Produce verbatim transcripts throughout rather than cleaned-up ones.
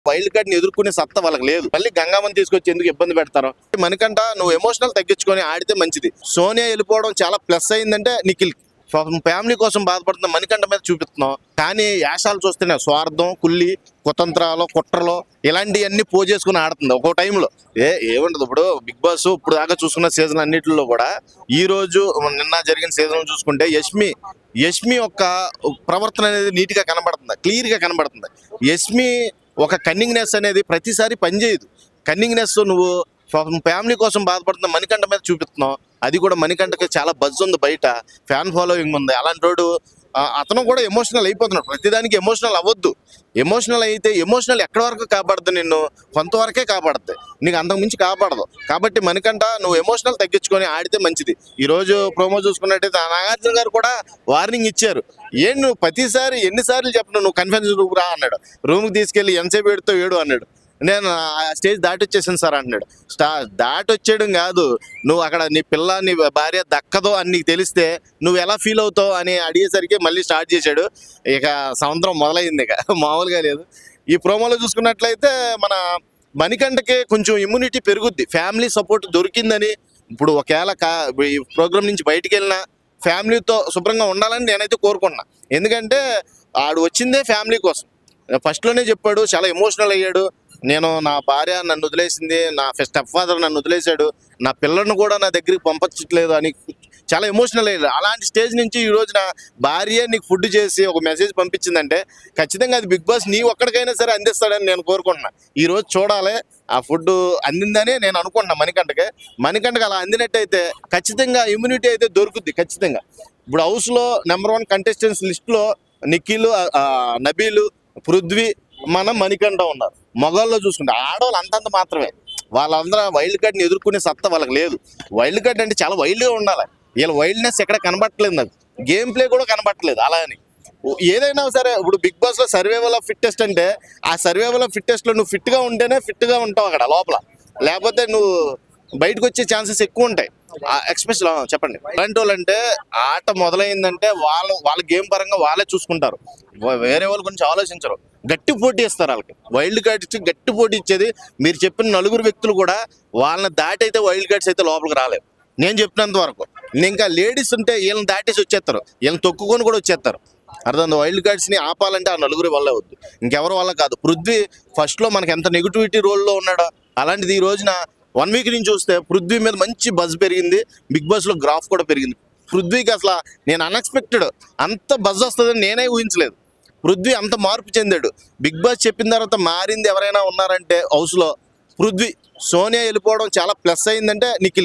Wild card ని ఎదుర్కొనే సత్తా వాళ్ళకి లేదు. మళ్ళీ గంగామని తీసుకొచ్చి ఎందుకు ఇబ్బంది పెడతారు? మనకంట నువ్వు ఎమోషనల్ తగ్గించుకొని ఆడితే మంచిది. సోనియా వెళ్ళిపోవడం చాలా ప్లస్ అయిందంటే నిఖిల్ ఫ్యామిలీ కోసం బాధపడుతున్న మణికంఠ మీద చూపిస్తున్నావు. కానీ యాశాలు చూస్తేనే స్వార్థం, కుల్లి, కుతంత్రాలు, కుట్రలు ఇలాంటివన్నీ పోజేసుకుని ఆడుతుంది ఒక్కో టైంలో. ఏ ఏముండదు ఇప్పుడు బిగ్ బాస్ ఇప్పుడు దాకా చూసుకున్న సీజన్ అన్నింటిలో కూడా ఈ రోజు నిన్న జరిగిన సీజన్ చూసుకుంటే యష్మి యష్మి యొక్క ప్రవర్తన అనేది నీట్ గా కనబడుతుంది, క్లియర్ గా కనబడుతుంది. యష్మి ఒక కన్నింగ్నెస్ అనేది ప్రతిసారి పనిచేయదు. కన్నింగ్నెస్ నువ్వు ఫ్యామిలీ కోసం బాధపడుతున్న మణికంఠ మీద చూపిస్తున్నావు. అది కూడా మణికంఠకి చాలా బజ్ ఉంది, బయట ఫ్యాన్ ఫాలోయింగ్ ఉంది. అలాంటి వాడు అతను కూడా ఎమోషనల్ అయిపోతున్నాడు. ప్రతిదానికి ఎమోషనల్ అవ్వద్దు. ఎమోషనల్ అయితే ఎమోషనల్ ఎక్కడి వరకు కాపాడుతుంది? నిన్ను కొంతవరకే కాపాడుతుంది, నీకు అంతకుమించి కాపాడదు. కాబట్టి మణికంఠ నువ్వు ఎమోషనల్ తగ్గించుకొని ఆడితే మంచిది. ఈ రోజు ప్రోమో చూసుకున్నట్టయితే నాగార్జున గారు కూడా వార్నింగ్ ఇచ్చారు. ఏం నువ్వు ప్రతిసారి ఎన్నిసార్లు చెప్పను నువ్వు కన్ఫెన్స్ రూమ్ రా అన్నాడు. రూమ్కి తీసుకెళ్ళి ఎంతసేపు ఏడుతో ఏడు అన్నాడు. నేను ఆ స్టేజ్ దాటి వచ్చేసాను సార్ అంటున్నాడు. స్టా దాటి వచ్చేయడం కాదు, నువ్వు అక్కడ నీ పిల్ల నీ భార్య దక్కదో అని నీకు తెలిస్తే నువ్వు ఎలా ఫీల్ అవుతావు అని అడిగేసరికి మళ్ళీ స్టార్ట్ చేశాడు. ఇక సముద్రం మొదలైంది, ఇక మామూలుగా లేదు. ఈ ప్రోమోలో చూసుకున్నట్లయితే మన మణికంఠకి కొంచెం ఇమ్యూనిటీ పెరుగుద్ది, ఫ్యామిలీ సపోర్ట్ దొరికిందని. ఇప్పుడు ఒకవేళ కా ఈ ప్రోగ్రామ్ నుంచి బయటికి వెళ్ళినా ఫ్యామిలీతో శుభ్రంగా ఉండాలని నేనైతే కోరుకున్నా. ఎందుకంటే ఆడు వచ్చిందే ఫ్యామిలీ కోసం. ఫస్ట్లోనే చెప్పాడు, చాలా ఎమోషనల్ అయ్యాడు. నేను నా భార్య నన్ను వదిలేసింది, నా స్టెప్ ఫాదర్ నన్ను వదిలేశాడు, నా పిల్లలను కూడా నా దగ్గరికి పంపించట్లేదు అని చాలా ఎమోషనల్ అయ్యాడు. అలాంటి స్టేజ్ నుంచి ఈ రోజున భార్య నీకు ఫుడ్ చేసి ఒక మెసేజ్ పంపించిందంటే ఖచ్చితంగా అది బిగ్ బాస్ నీ ఒక్కడికైనా సరే అందిస్తాడని నేను కోరుకుంటున్నా. ఈ రోజు చూడాలి ఆ ఫుడ్ అందిందని నేను అనుకుంటున్నా మణికంఠకి. మణికంఠకి అలా అందినట్టయితే ఖచ్చితంగా ఇమ్యూనిటీ అయితే దొరుకుద్ది ఖచ్చితంగా. ఇప్పుడు హౌస్లో నెంబర్ వన్ కంటెస్టెంట్స్ లిస్టులో నిఖిల్, నబీలు, పృథ్వీ, మన మణికంఠ ఉన్నారు. మగవాళ్ళు చూసుకుంటే ఆడవాళ్ళు అంతంత మాత్రమే. వాళ్ళందరూ వైల్డ్ కార్డ్ ని ఎదుర్కొనే సత్తా వాళ్ళకి లేదు. వైల్డ్ కార్డ్ అంటే చాలా వైల్డ్ గా ఉండాలి. వీళ్ళ వైల్డ్నెస్ ఎక్కడ కనబట్టలేదు, నాకు గేమ్ ప్లే కూడా కనబట్టలేదు. అలా అని ఏదైనా సరే ఇప్పుడు బిగ్ బాస్ లో సర్వైవల్ ఆఫ్ ఫిట్టెస్ట్ అంటే ఆ సర్వైవల్ ఆఫ్ ఫిట్టెస్ట్ లో నువ్వు ఫిట్ గా ఉంటేనే ఫిట్ గా ఉంటావు అక్కడ లోపల, లేకపోతే నువ్వు బయటకు వచ్చే ఛాన్సెస్ ఎక్కువ ఉంటాయి. ఎక్స్పెషల్ చెప్పండి. అలాంటి వాళ్ళు అంటే ఆట మొదలైందంటే వాళ్ళు వాళ్ళ గేమ్ పరంగా వాళ్ళే చూసుకుంటారు, వేరే వాళ్ళ గురించి ఆలోచించరు. గట్టి పోటీ ఇస్తారు వాళ్ళకి. వైల్డ్ కార్డ్ ఇచ్చి గట్టి పోటీ ఇచ్చేది మీరు చెప్పిన నలుగురు వ్యక్తులు కూడా వాళ్ళని దాటి అయితే వైల్డ్ కార్డ్స్ అయితే లోపలికి రాలేవు నేను చెప్పినంత వరకు. ఇంకా లేడీస్ ఉంటే వీళ్ళని దాటేసి వచ్చేస్తారు, వీళ్ళని తొక్కుకొని కూడా వచ్చేస్తారు. అర్థం. వైల్డ్ కార్డ్స్ ని ఆపాలంటే ఆ నలుగురి వల్ల వద్దు, ఇంకెవరి వల్ల కాదు. పృథ్వీ ఫస్ట్ లో మనకి ఎంత నెగిటివిటీ రోల్లో ఉన్నాడో అలాంటిది ఈ రోజున వన్ వీక్ నుంచి చూస్తే పృథ్వీ మీద మంచి బజ్ పెరిగింది. బిగ్ బాస్ లో గ్రాఫ్ కూడా పెరిగింది. పృథ్వీకి అసలు నేను అన్ఎక్స్పెక్టెడ్ అంత బజ్ వస్తుందని నేనే ఊహించలేదు. పృథ్వీ అంత మార్పు చెందాడు. బిగ్ బాస్ చెప్పిన తర్వాత మారింది ఎవరైనా ఉన్నారంటే హౌస్ లో పృథ్వీ. సోనియా వెళ్ళిపోవడం చాలా ప్లస్ అయిందంటే నిఖిల్.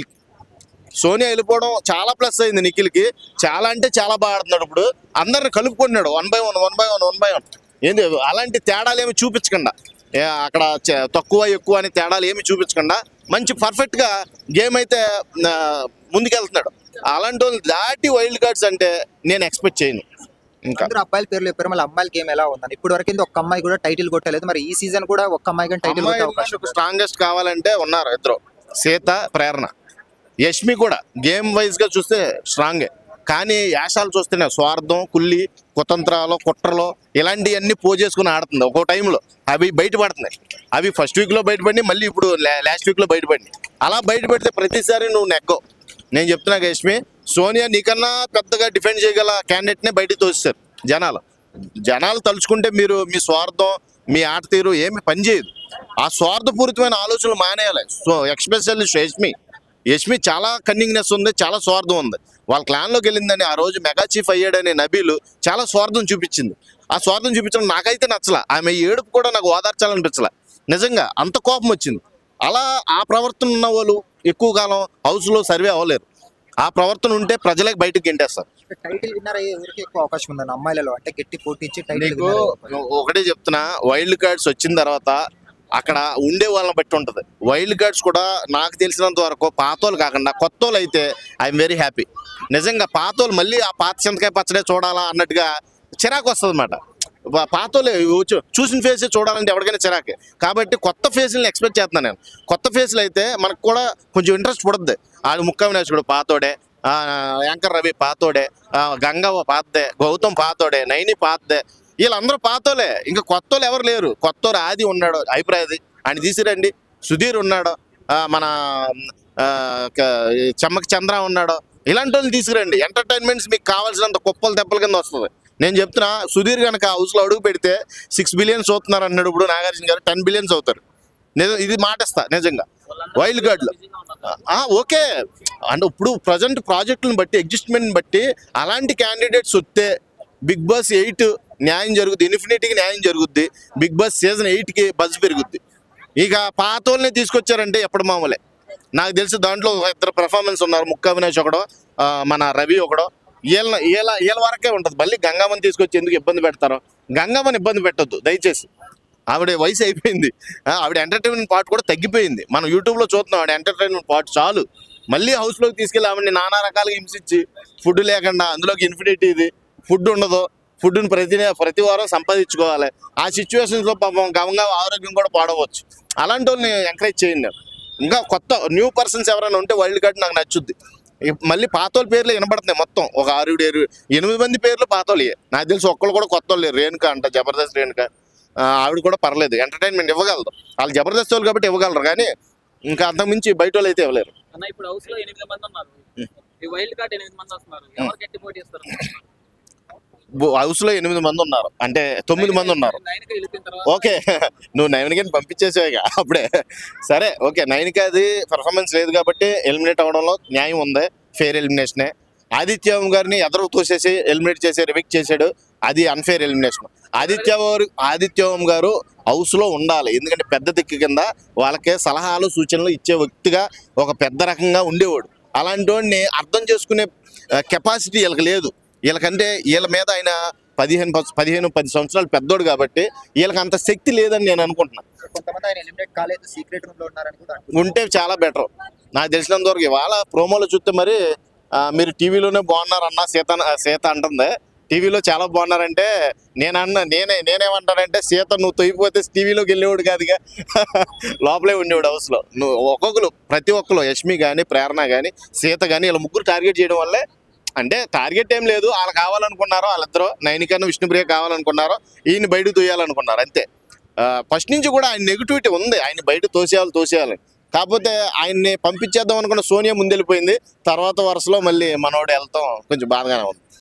సోనియా వెళ్ళిపోవడం చాలా ప్లస్ అయింది నిఖిల్కి. చాలా అంటే చాలా బాగా ఆడుతున్నాడు. ఇప్పుడు అందరిని కలుపుకున్నాడు one by one one by one one by one ఏంది అలాంటి తేడాలు ఏమి చూపించకుండా, అక్కడ తక్కువ ఎక్కువ అని తేడాలు ఏమి చూపించకుండా మంచి పర్ఫెక్ట్ గా గేమ్ అయితే ముందుకెళ్తున్నాడు. అలాంటి వాళ్ళు దాటి వైల్డ్ కార్డ్స్ అంటే నేను ఎక్స్పెక్ట్ చేయను. ఇంకా అబ్బాయిల పేర్లు చెప్పారు, మళ్ళీ అమ్మాయిల గేమ్ ఎలా ఉందని ఇప్పుడు వరకు ఒక్క అమ్మాయి కూడా టైటిల్ కొట్టలేదు. మరి ఈ సీజన్ కూడా ఒక్క అమ్మాయి కానీ టైటిల్ కొట్టే అవకాశం. స్ట్రాంగెస్ట్ కావాలంటే ఉన్నారు ఇద్దరు, సీత, ప్రేరణ. యష్మి కూడా గేమ్ వైజ్ గా చూస్తే స్ట్రాంగే, కానీ యాశాలు చూస్తేనే స్వార్థం, కుల్లి, కుతంత్రాలు, కుట్రలు ఇలాంటివన్నీ పోజేసుకుని ఆడుతుంది ఒక్కో టైంలో. అవి బయటపడుతున్నాయి. అవి ఫస్ట్ వీక్ లో బయటపడి మళ్ళీ ఇప్పుడు లాస్ట్ వీక్ లో బయటపడి అలా బయటపడితే ప్రతిసారి నువ్వు నెగ్గవు. నేను చెప్తున్నా యష్మి, సోనియా నీకన్నా పెద్దగా డిఫెండ్ చేయగల క్యాండిడేట్నే బయటకు తోస్తారు జనాలు. జనాలు తలుచుకుంటే మీరు మీ స్వార్థం, మీ ఆట తీరు ఏమి పనిచేయదు. ఆ స్వార్థపూరితమైన ఆలోచనలు మానేయాలి. సో ఎక్స్పెషల్లీ యష్మి యష్మి చాలా కన్నింగ్నెస్ ఉంది, చాలా స్వార్థం ఉంది. వాళ్ళ క్లాన్లోకి వెళ్ళిందని ఆ రోజు మెగా చీఫ్ అయ్యాడనే నబీలు చాలా స్వార్థం చూపించింది. ఆ స్వార్థం చూపించడం నాకైతే నచ్చల. ఆమె ఏడుపు కూడా నాకు ఓదార్చాలనిపించలే. నిజంగా అంత కోపం వచ్చింది. అలా ఆ ప్రవర్తన ఉన్న వాళ్ళు ఎక్కువ కాలం హౌస్లో సర్వే అవ్వలేరు. ఆ ప్రవర్తన ఉంటే ప్రజలకు బయటకు గెంటేస్తారు. టైటిల్ విన్నర్ అయ్యే ఎవరికి ఎక్కువ అవకాశం ఉందని అమ్మాయిలలో అంటే గట్టి పోటీ ఇచ్చి టైటిల్ ఒకటే చెప్తున్నా, వైల్డ్ కార్డ్స్ వచ్చిన తర్వాత అక్కడ ఉండే వాళ్ళని బట్టి ఉంటుంది. వైల్డ్ కార్డ్స్ కూడా నాకు తెలిసినంత వరకు పాతోళ్ళు కాకుండా కొత్తోళ్ళు అయితే ఐఎమ్ వెరీ హ్యాపీ. నిజంగా పాతోళ్ళు మళ్ళీ ఆ పాత చింతకాయ పచ్చడే చూడాలా అన్నట్టుగా చిరాకు వస్తుంది అన్నమాట. పాతోళ్ళు చూసిన ఫేస్ చూడాలంటే ఎవరికైనా చిరాకే. కాబట్టి కొత్త ఫేస్ని ఎక్స్పెక్ట్ చేస్తున్నాను నేను. కొత్త ఫేస్లు అయితే మనకు కూడా కొంచెం ఇంట్రెస్ట్ పడుద్ది. ఆడు ముక్క వినాశకుడు పాతోడే, యాంకర్ రవి పాతోడే, గంగవ్వ పాతదే, గౌతమ్ పాతోడే, నైని పాతదే, వీళ్ళందరూ పాతోలే, ఇంకా కొత్త వాళ్ళు ఎవరు లేరు. కొత్త ఆది ఉన్నాడు అభిప్రాయది, ఆయన తీసిరండి. సుధీర్ ఉన్నాడు, ఆ, మన ఆ, క- చెమ్మకి చంద్ర ఉన్నాడు. ఇలాంటి వాళ్ళని తీసుకురండి. ఎంటర్టైన్మెంట్స్ మీకు కావాల్సినంత కుప్పలు దెబ్బల కింద వస్తుంది. నేను చెప్తున్నా, సుధీర్ కనుక హౌస్లో అడుగు పెడితే సిక్స్ బిలియన్స్ అవుతున్నారు అన్నాడు. ఇప్పుడు నాగార్జున గారు టెన్ బిలియన్స్ అవుతారు. నిజం, ఇది మాటిస్తా నిజంగా. వైల్డ్ కార్డులు ఓకే అంటే ఇప్పుడు ప్రజెంట్ ప్రాజెక్టులను బట్టి, ఎగ్జిస్ట్మెంట్ని బట్టి అలాంటి క్యాండిడేట్స్ వస్తే బిగ్ బాస్ ఎయిట్ న్యాయం జరుగుద్ది, ఇన్ఫినిటీకి న్యాయం జరుగుద్ది, బిగ్ బాస్ సీజన్ ఎయిట్కి బజ్ పెరుగుద్ది. ఇక పాత వాళ్ళని తీసుకొచ్చారంటే ఎప్పుడు మామూలే. నాకు తెలిసి దాంట్లో ఒక ఇద్దరు పెర్ఫార్మెన్స్ ఉన్నారు, ముక్క అవినాష్ ఒకడో, ఆ, మన రవి ఒకడో. వీళ్ళ వీళ్ళ వీళ్ళ వరకే ఉంటుంది. మళ్ళీ గంగమ్మని తీసుకొచ్చి ఎందుకు ఇబ్బంది పెడతారో. గంగమ్మని ఇబ్బంది పెట్టొద్దు దయచేసి. ఆవిడ వయసు అయిపోయింది, ఆ, ఆవిడ ఎంటర్టైన్మెంట్ పార్ట్ కూడా తగ్గిపోయింది. మనం యూట్యూబ్లో చూస్తున్నాం ఆవిడ ఎంటర్టైన్మెంట్ పార్ట్ చాలు. మళ్ళీ హౌస్లోకి తీసుకెళ్ళి ఆవిడని నానా రకాలుగా హింసించి ఫుడ్ లేకుండా, అందులోకి ఇన్ఫినిటీ ఇది ఫుడ్ ఉండదు, ఫుడ్ని ప్రతి ప్రతి వారం సంపాదించుకోవాలి. ఆ సిచ్యువేషన్స్లో పాపం గమంగా ఆరోగ్యం కూడా పాడవచ్చు. అలాంటి వాళ్ళని ఎంకరేజ్ చేయండి. ఇంకా కొత్త న్యూ పర్సన్స్ ఎవరైనా ఉంటే వైల్డ్ కార్డ్ నాకు నచ్చుద్ది. ఇప్ మళ్ళీ పాతోళ్ళ పేర్లు వినబడుతున్నాయి మొత్తం. ఒక ఆరు ఏడు ఎనిమిది మంది పేర్లు పాతోళ్ళే. నాకు తెలిసి ఒక్కళ్ళు కూడా కొత్త వాళ్ళు లేరు. రేణుక అంట, జబర్దస్త్ రేణుక, ఆ, ఆవిడ కూడా పర్లేదు, ఎంటర్టైన్మెంట్ ఇవ్వగలదు. వాళ్ళు జబర్దస్త్ వాళ్ళు కాబట్టి ఇవ్వగలరు, కానీ ఇంకా అంతకుమించి బయట వాళ్ళు అయితే ఇవ్వలేరు. అన్న ఇప్పుడు హౌస్ లో ఎనిమిది మంది ఉన్నారు, ఈ వైల్డ్ కార్డ్ ఎనిమిది మంది వస్తున్నారు, ఎవరు గట్టి పోటీ ఇస్తారు? హౌస్ లో ఎనిమిది మంది ఉన్నారు అంటే తొమ్మిది మంది ఉన్నారు. నైన్కి వెళ్ళిపోయిన తర్వాత ఓకే, నువ్వు నైన్కి పంపించేసావుగా అప్పుడే. సరే ఓకే, నైన్కి అది పర్ఫార్మెన్స్ లేదు కాబట్టి ఎలిమినేట్ అవ్వడంలో న్యాయం ఉంది, ఫెయిర్ ఎలిమినేషనే. ఆదిత్య గారిని ఎదరు తోసేసి ఎలిమినేట్ చేసి రివెక్ట్ చేశాడు, అది అన్ఫెయిర్ ఎలిమినేషన్. ఆదిత్య గారు ఆదిత్య గారు హౌస్ లో ఉండాలి, ఎందుకంటే పెద్ద దిక్కు కింద వాళ్ళకే సలహాలు సూచనలు ఇచ్చే వ్యక్తిగా ఒక పెద్ద రకంగా ఉండేవాడు. అలాంటి వాడిని అర్థం చేసుకునే కెపాసిటీ వీళ్ళకి లేదు. వీళ్ళకంటే వీళ్ళ మీద ఆయన పదిహేను పదిహేను పది సంవత్సరాలు పెద్దోడు కాబట్టి వీళ్ళకి అంత శక్తి లేదని నేను అనుకుంటున్నాను. కొంతమంది ఆయన ఎలిమినేట్ కాలేదు, సీక్రెట్ రూమ్ లో ఉన్నారని కూడా ఉంటే చాలా బెటర్. నాకు తెలిసినంత వరకు ఇవాళ ప్రోమోలో చూస్తే మరి ఆ, మీరు టీవీలోనే బాగున్నారన్న సీత సీత అంటుంది. టీవీలో చాలా బాగున్నారంటే నేను అన్న నేనే నేనేమంటానంటే సీత నువ్వు తొయ్యిపోతే టీవీలోకి వెళ్ళేవాడు కాదుగా, లోపలే ఉండేవాడు హౌస్లో. నువ్వు ఒక్కొక్కరు ప్రతి ఒక్కరు యష్మి కానీ, ప్రేరణ కానీ, సీత కానీ, వీళ్ళ ముగ్గురు టార్గెట్ చేయడం వల్లే. అంటే టార్గెట్ ఏం లేదు, వాళ్ళు కావాలనుకున్నారో వాళ్ళిద్దరూ, నైనికను విష్ణుప్రియ కావాలనుకున్నారో ఈయన బయట తోయాలనుకున్నారు అంతే. ఫస్ట్ నుంచి కూడా ఆయన నెగిటివిటీ ఉంది, ఆయన బయట తోసేయాలి తోసేయాలి. కాకపోతే ఆయన్ని పంపించేద్దాం అనుకున్న సోనియా ముందెళ్ళిపోయింది. తర్వాత వరుసలో మళ్ళీ మనోడు వెళ్తాం కొంచెం బాధగానే ఉంది.